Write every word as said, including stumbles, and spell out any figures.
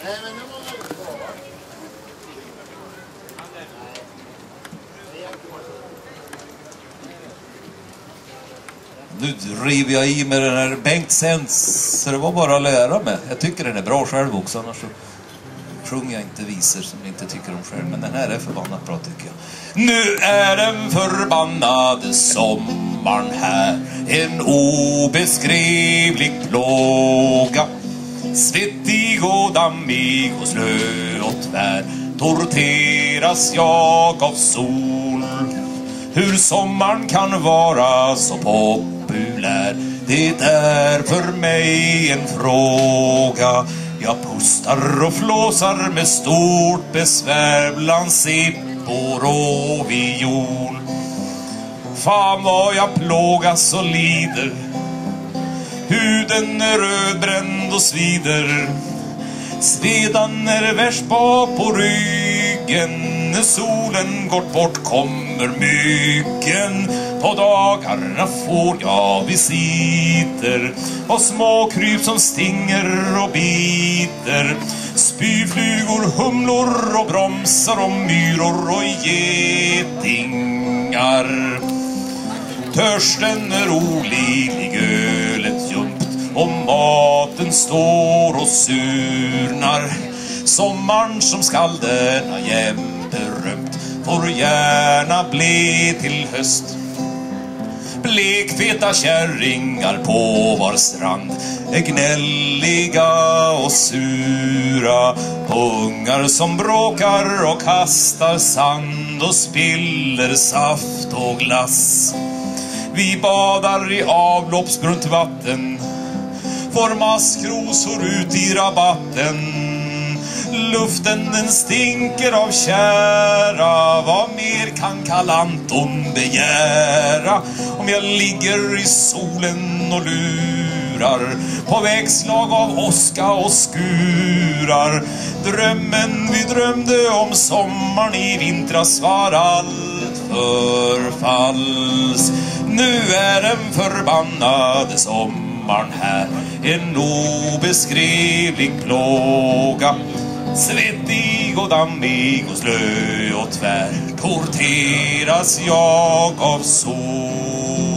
Nu river jag i med den här Bengtsens, så det var bara att lära mig. Jag tycker den är bra själv också, annars så sjunger jag inte visor som jag inte tycker om själv. Men den här är förbannat bra tycker jag. Nu är den förbannade sommaren här, en obeskrivlig plåga. Svettig och dammig och slö och tvär, torteras jag av sol. Hur sommaren kan vara så populär, det är för mig en fråga. Jag pustar och flåsar med stort besvär bland sippor och viol. Fan vad jag plågas och lider, huden är rödbränd och svider. Svedan är värst bak på ryggen, när solen gått bort kommer myggen. På dagarna får jag visiter och små kryp som stinger och biter. Spyflugor, humlor och bromsar och myror och getingar. Törsten är olidlig, ölet ljumt och maten står och surnar. Sommaren som skalderna jämt berömt får gärna bli till höst. Blekfeta kärringar på var strand är gnälliga och sura. Ungar som bråkar och kastar sand och spiller saft och glass. Vi badar i avloppsbrunt vatten, får maskrosor ut i rabatten. Luften den stinker av kära, vad mer kan Kalanton begära? Om jag ligger i solen och lurar på vägslag av åska och skurar. Drömmen vi drömde om sommaren i vintras var allt för falsk. Nu är den förbannade sommaren här, en obeskrivlig plåga. Svettig och dammig och slö och tvär, torteras jag av sol.